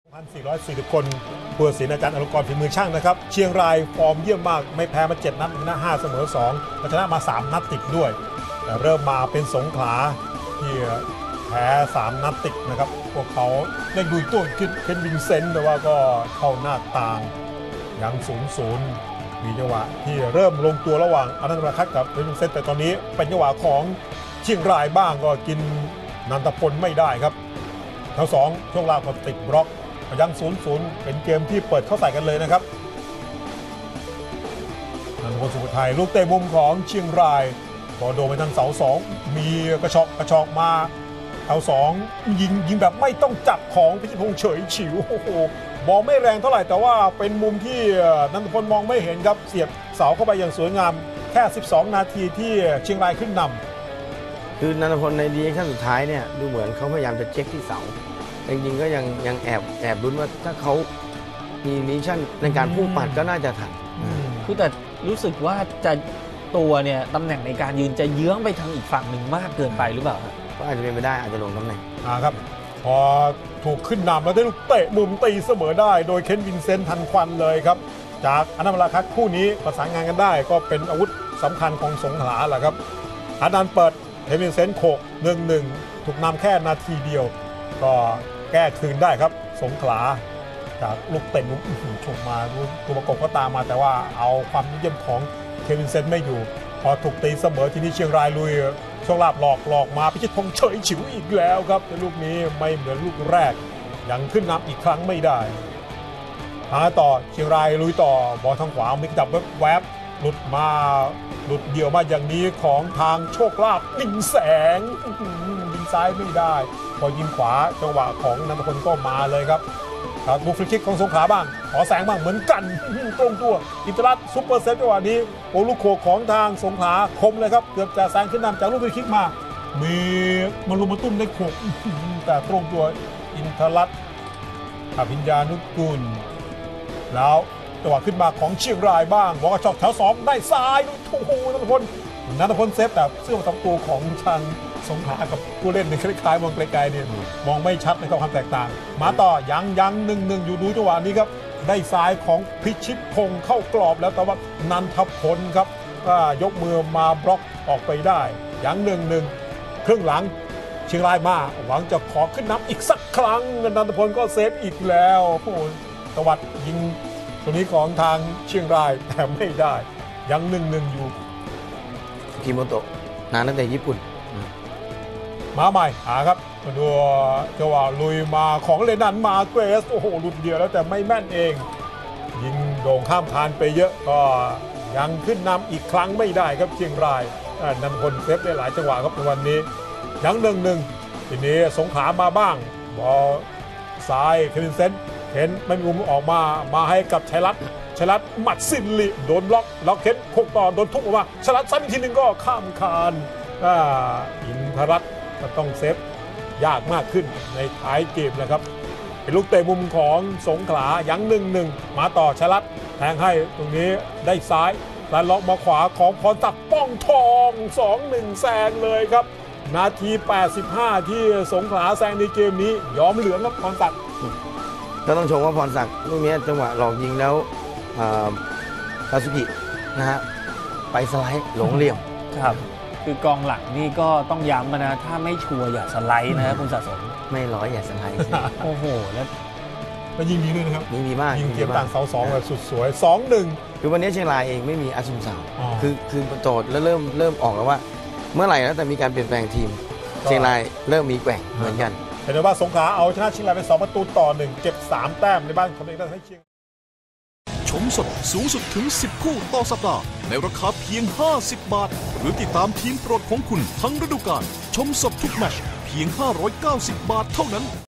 1,440 คนผู้ตัดสินอาจารย์อลงกรณ์ฝีมือช่างนะครับเชียงรายฟอร์มเยี่ยมมากไม่แพ้มา7 นัดชนะ5เสมอ2และชนะมา3 นัดติดด้วยแต่เริ่มมาเป็นสงขลาที่แพ้3 นัดติดนะครับพวกเขาได้ดูตัวเคนวินเซนต์แต่ว่าก็เข้าหน้าต่างยัง0-0มีจังหวะที่เริ่มลงตัวระหว่างอนันต์ประคัตกับเคนวินเซนต์แต่ตอนนี้เป็นจังหวะของเชียงรายบ้างก็กินนันทพลไม่ได้ครับทั้ง2ช่วงล่างก็ติดบล็อกยัง0-0เป็นเกมที่เปิดเข้าใส่กันเลยนะครับนันทพล สุโขทัยลูกเตะมุมของเชียงรายพอโดนไปทางเสา2มีกระชอกมาเสา2ยิงแบบไม่ต้องจับของพิชิตพงษ์เฉยฉิวโอ้โหมองไม่แรงเท่าไหร่แต่ว่าเป็นมุมที่นันทพลมองไม่เห็นครับเสียบเสาเข้าไปอย่างสวยงามแค่12 นาทีที่เชียงรายขึ้นนำคือนันทพลในดีขั้นสุดท้ายเนี่ยดูเหมือนเขาพยายามจะเช็คที่เสาจริงๆก็ยังแอบลุ้นว่าถ้าเขามีมิชชั่นในการพุ่งปัดก็น่าจะทันคือแต่รู้สึกว่าจะตัวเนี่ยตำแหน่งในการยืนจะเยื้องไปทางอีกฝั่งหนึ่งมากเกินไปหรือเปล่าก็อาจจะเป็นไปได้อาจจะลงตำแหน่งครับพอถูกขึ้นนำแล้วได้ลูกเตะมุมตีเสมอได้โดยเคนวินเซนต์ทันควันเลยครับจากอนันต์ ประคัตคู่นี้ประสานงานกันได้ก็เป็นอาวุธสำคัญของสงขลาแหละครับอนันต์เปิดเคนวินเซนต์โขก 1-1 ถูกนำแค่นาทีเดียวก็แก้คืนได้ครับสงขลาจากลูกเตะมุมชกมาตัวประกบก็ตามมาแต่ว่าเอาความเยี่ยมของเคนวินเซนต์ไม่อยู่พอถูกตีเสมอทีนี้เชียงรายลุยช่วงลาบหลอกมาพิชิตพงษ์เฉยฉิวอีกแล้วครับในลูกนี้ไม่เหมือนลูกแรกยังขึ้นนำอีกครั้งไม่ได้ต่อเชียงรายลุยต่อบอลทางขวามิกดับแวบหลุดเดี่ยวมาอย่างนี้ของทางโชคลาภยิงแสงยิงซ้ายไม่ได้พอยิงขวาจังหวะของนันทพลก็มาเลยครับบุกฟรีคิกของสงขลาบ้างขอแสงบ้างเหมือนกันตรงตัวอินทรัตซุปเปอร์เซตจังหวะนี้โอ้ลูกโขกของทางสงขลาคมเลยครับเกือบจะแซงขึ้นนำจากลูกฟรีคิกมามีมารุมตุ้มได้โขกแต่ตรงตัวอินทรัตอภิญญานุกูลแล้วจังหวะขึ้นมาของเชียงรายบ้างบอกว่าช็อตแถว2ได้ซ้ายโอ้โหนันทพลเซฟแต่เสื้อทำตัวของทางสงขลากับผู้เล่นในคล้ายๆมองไกลๆเนี่ยมองไม่ชัดในความแตกต่างมาต่อยัง1-1อยู่ดูจังหวะนี้ครับได้ซ้ายของพิชิตพงษ์เข้ากรอบแล้วแต่ว่านันทพลครับก็ยกมือมาบล็อกออกไปได้ยัง1-1ครึ่งหลังเชียงรายมาหวังจะขอขึ้นนำอีกสักครั้งนันทพลก็เซฟอีกแล้วโอ้โหตวัดยิงตรงนี้ของทางเชียงรายแต่ไม่ได้ยัง1-1อยู่กิโมโตะนักเตะญี่ปุ่นมาใหม่ครับมาดูจังหวะลุยมาของเลนันมาเกรสโอ้โหหลุดเดียวแล้วแต่ไม่แม่นเองยิงโด่งข้ามคานไปเยอะก็ยังขึ้นนำอีกครั้งไม่ได้ครับเชียงรายนันทพลเซฟได้หลายจังหวะครับในวันนี้ยัง1-1ทีนี้สงขลามาบ้างบอลซ้ายเคนวินเซนต์เห็นไม่มีมุมออกมาให้กับชัยรัตน์หมัดสินลิโดนบล็อกแล้วเข็นโคกต่อโดนทุบออกมาชัยรัตน์ซ้ำอีกทีหนึ่งก็ข้ามคานอินทรัตน์ก็ต้องเซฟยากมากขึ้นในท้ายเกมนะครับเป็นลูกเตะมุมของสงขลายัง1-1มาต่อชัยรัตน์แทงให้ตรงนี้ได้ซ้ายแล้วล็อกมาขวาของพรศักดิ์ป้องทอง 2-1 แซงเลยครับนาที85ที่สงขลาแซงในเกมนี้ยอมเหลืองครับพรศักดิ์ก็ต้องชมว่าพรศักดิ์ลูกนี้จังหวะหลอกยิงแล้วคาซุกินะฮะไปสไลด์หลงเหลี่ยมครับคือกองหลังนี่ก็ต้องย้ำนะถ้าไม่ชัวร์อย่าสไลด์นะคุณสะสมไม่ร้อยอย่าสไลด์โอ้โหแล้วยิงดีด้วยนะครับยิงดีมากยิงเกมต่างเสา2แบบสุดสวย 2-1 คือวันนี้เชียงรายเองไม่มีอาชุมสาวคือโจทย์แล้วเริ่มออกแล้วว่าเมื่อไหร่แล้วแต่มีการเปลี่ยนแปลงทีมเชียงรายเริ่มมีแกว่งเหมือนกันเห็นว่าสงขลาเอาชนะเชียงรายไป2-1เก็บ3 แต้มในบ้านของตัวเองได้ให้เชียงชมสดสูงสุดถึง10 คู่ต่อสัปดาห์ในราคาเพียง50 บาทหรือติดตามทีมโปรดของคุณทั้งฤดูกาลชมสดทุกแมตช์เพียง590 บาทเท่านั้น